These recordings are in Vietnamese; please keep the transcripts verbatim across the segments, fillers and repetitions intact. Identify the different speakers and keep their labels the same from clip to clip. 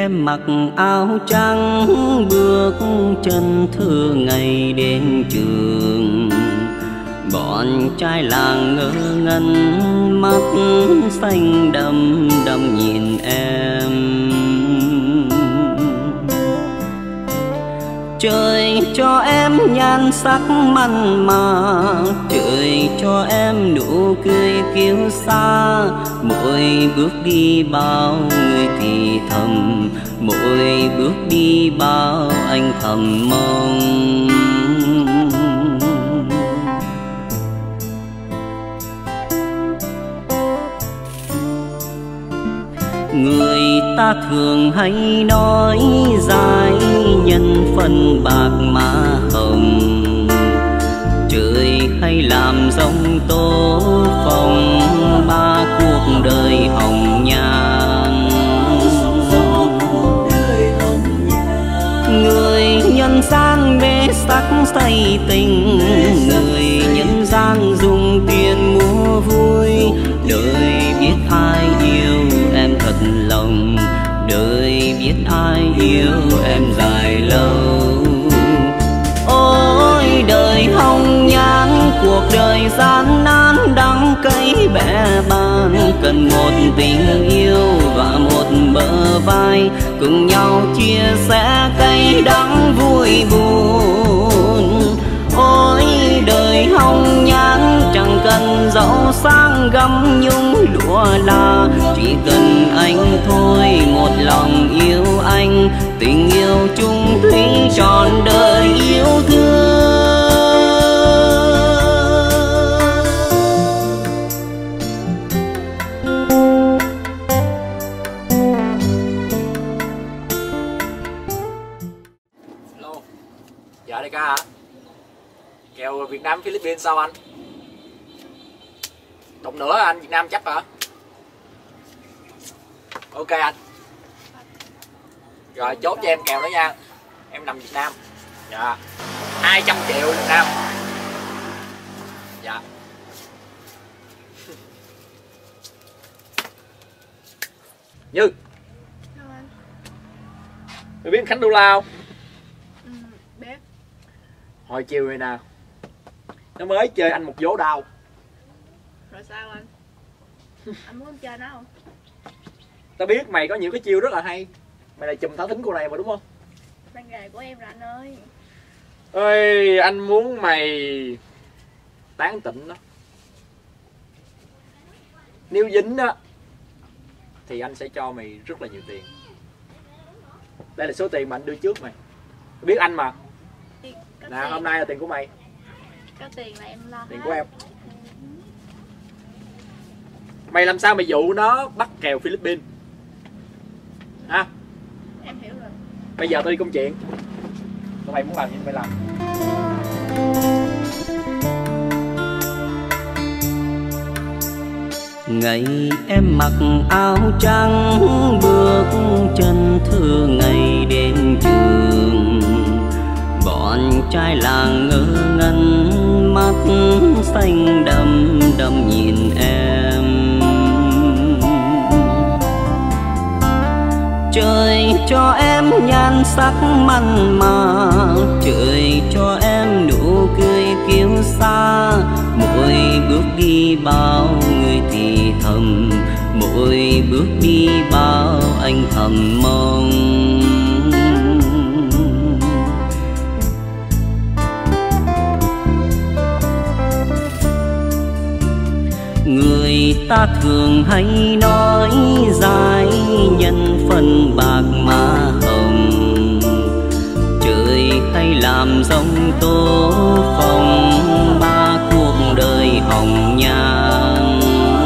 Speaker 1: em mặc áo trắng bước chân thơ ngày đến trường. Bọn trai làng ngơ ngẩn mắt xanh đăm đăm nhìn em. Trời cho em nhan sắc mặn mà, trời cho em nụ cười kiêu sa. Mỗi bước đi bao người thì thầm, mỗi bước đi bao anh thầm mong. Người ta thường hay nói dài nhân phần bạc má hồng, trời hay làm giông tố phong ba cuộc đời hồng nhan. Người nhân gian mê sắc say tình, người nhân gian dùng tiền mua vui. Đời biết ai yêu em thật lòng, đời biết ai yêu em dài lâu. Ôi đời hồng nhan, cuộc đời gian nan đắng cay bẽ bàng. Cần một tình yêu và một bờ vai, cùng nhau chia sẻ cay đắng vui buồn. Ôi đời hồng nhan, chẳng cần giàu sang gấm nhung lụa là, chỉ cần anh thôi một lòng yêu anh. Tình yêu chung thủy trọn đời yêu thương.
Speaker 2: Hello. Dạ đại ca hả? Kèo Việt Nam Philippines sao anh? Đồng nữa anh, Việt Nam chấp hả? Ok anh. Rồi chốt cho em kèo đó nha. Em nằm Việt Nam. Dạ. hai trăm triệu Việt Nam. Dạ. Như. Mày biết Khánh Đô La không?
Speaker 3: Ừ, biết.
Speaker 2: Hồi chiều này nè, nó mới chơi anh một vố đau.
Speaker 3: Rồi sao anh? Anh muốn chơi nó không?
Speaker 2: Tao biết mày có những cái chiêu rất là hay. Mày là chùm thả thính cô này mà đúng không?
Speaker 3: Đang nghề của em rồi anh ơi.
Speaker 2: Ơi, anh muốn mày tán tỉnh đó. Nếu dính đó thì anh sẽ cho mày rất là nhiều tiền. Đây là số tiền mà anh đưa trước mày. Mày biết anh mà. Nè, hôm nay là tiền của mày.
Speaker 3: Có tiền là em lo.
Speaker 2: Tiền của em. Mày làm sao mày dụ nó bắt kèo Philippines ha?
Speaker 3: Em hiểu rồi.
Speaker 2: Bây giờ tao đi công chuyện. Tụi mày muốn làm gì mày làm.
Speaker 1: Ngày em mặc áo trắng bước chân thơ ngày đến trường. Bọn trai làng ngơ ngẩn mắt xanh đăm đăm nhìn em. Trời cho em nhan sắc mặn mà, trời cho em nụ cười kiêu sa. Mỗi bước đi bao người thì thầm, mỗi bước đi bao anh thầm mong. Người ta thường hay nói dài nhân phần bạc má hồng, trời hay làm giông tố phong ba cuộc đời hồng nhan.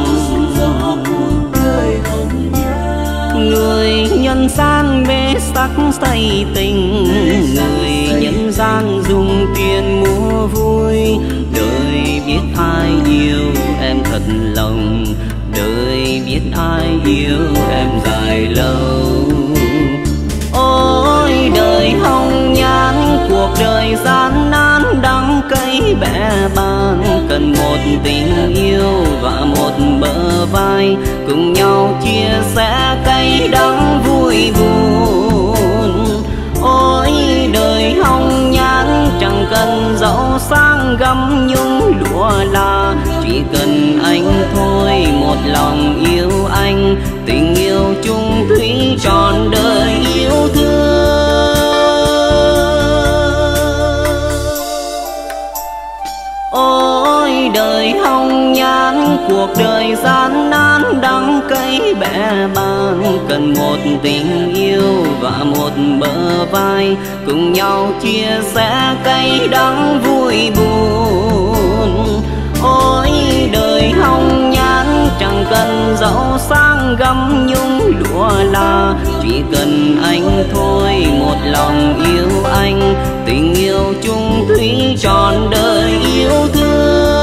Speaker 1: Người nhân gian mê sắc say tình, người nhân gian dùng tiền mua vui. Đời biết ai yêu em thật lòng, đời biết ai yêu em dài lâu. Ôi đời hồng nhan, cuộc đời gian nan đắng cay bẽ bàng. Cần một tình yêu và một bờ vai, cùng nhau chia sẻ cay đắng vui buồn. Ôi đời hồng nhan chẳng cần giàu sang gấm nhung lụa là, chỉ cần anh thôi một lòng yêu anh, tình yêu chung thủy trọn đời yêu thương. Ôi đời hồng nhan cuộc đời gian nan đắng cay bẽ bàng, cần một tình yêu và một bờ vai, cùng nhau chia sẻ cay đắng vui buồn. Ôi đời hồng nhan chẳng cần giàu sang gấm nhung lụa là, chỉ cần anh thôi một lòng yêu anh, tình yêu chung thủy trọn đời yêu thương.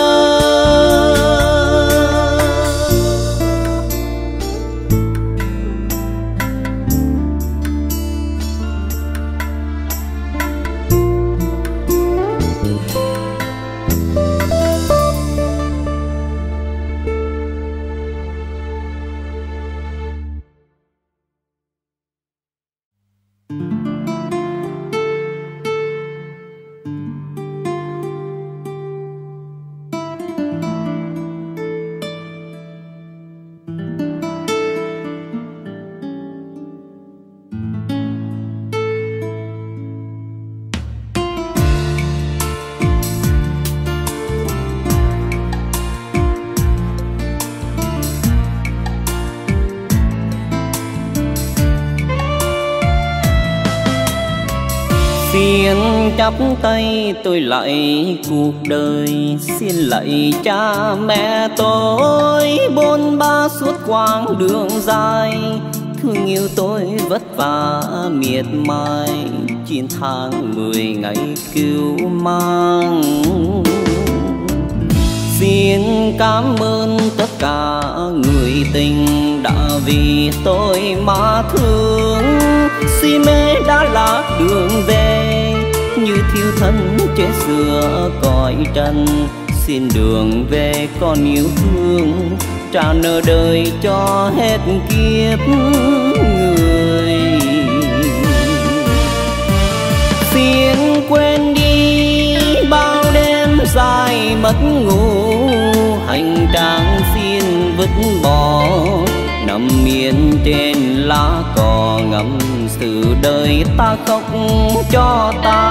Speaker 1: Xin chắp tay tôi lạy cuộc đời, xin lạy cha mẹ tôi bôn ba suốt quãng đường dài, thương yêu tôi vất vả miệt mài, chín tháng mười ngày cứu mang. Xin cảm ơn tất cả người tình đã vì tôi mà thương, si mê đã lạc đường về như thiêu thân chết giữa cõi trần. Xin đường về con yêu thương, trả nợ đời cho hết kiếp người. Xin quên đi bao đêm dài mất ngủ, hành trang xin vứt bỏ, nằm yên trên lá cỏ ngậm sự đời ta khóc cho ta.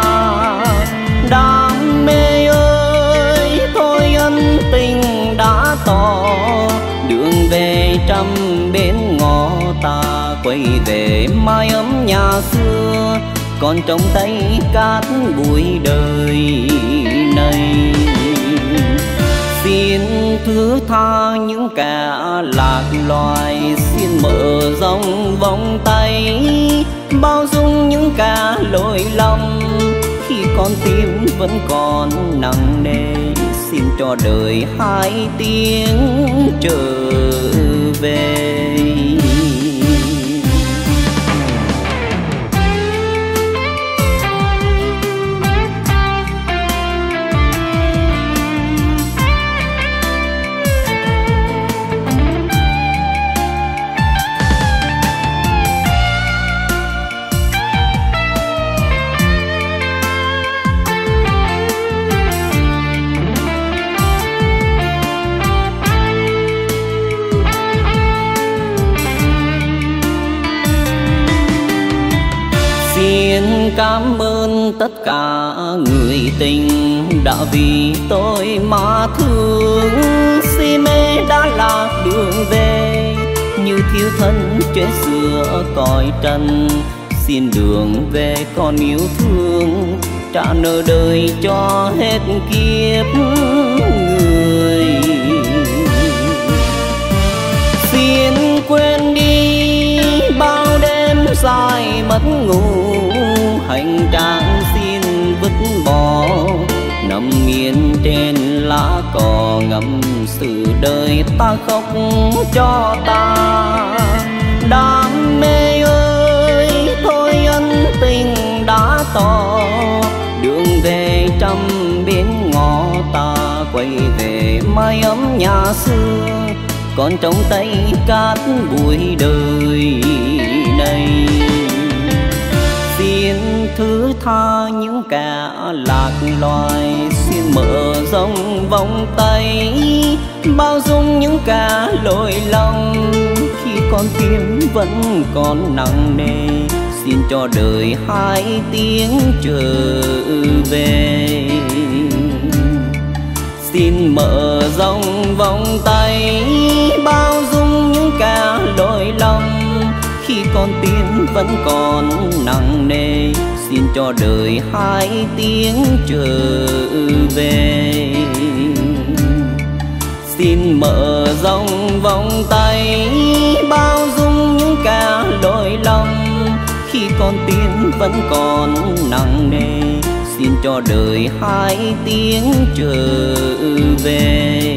Speaker 1: Đam mê ơi thôi ân tình đã tỏ, đường về trăm bến ngõ ta quay về mái ấm nhà xưa, còn trong tay cát bụi đời này. Xin thứ tha những kẻ lạc loài, xin mở rộng vòng tay bao dung những kẻ lỗi lầm, khi con tim vẫn còn nặng nề. Xin cho đời hai tiếng trở về. Xin cảm ơn tất cả người tình đã vì tôi mà thương, si mê đã lạc đường về như thiêu thân chết giữa cõi trần. Xin đường về con yêu thương, trả nợ đời cho hết kiếp người. Xin quên đi bao đêm dài mất ngủ, hành trang xin vứt bỏ, nằm yên trên lá cỏ ngậm sự đời ta khóc cho ta. Đam mê ơi thôi ân tình đã tỏ, đường về trăm bến ngõ ta quay về mái ấm nhà xưa, còn trong tay cát bụi đời này. Xin thứ tha những kẻ lạc loài, xin mở rộng vòng tay bao dung những kẻ lỗi lầm. Khi con tim vẫn còn nặng nề, xin cho đời hai tiếng trở về. Xin mở rộng vòng tay bao dung những kẻ lỗi lầm. Khi con tim vẫn còn nặng nề, xin cho đời hai tiếng trở về. Xin mở rộng vòng tay bao dung những kẻ lỗi lầm. Khi con tim vẫn còn nặng nề, xin cho đời hai tiếng trở về.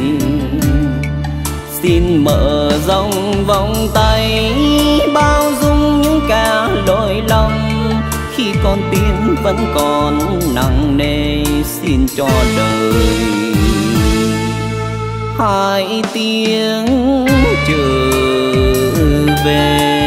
Speaker 1: Xin mở rộng vòng tay bao dung những kẻ lỗi lầm. Khi con tim vẫn còn nặng nề, xin cho đời hai tiếng trở về.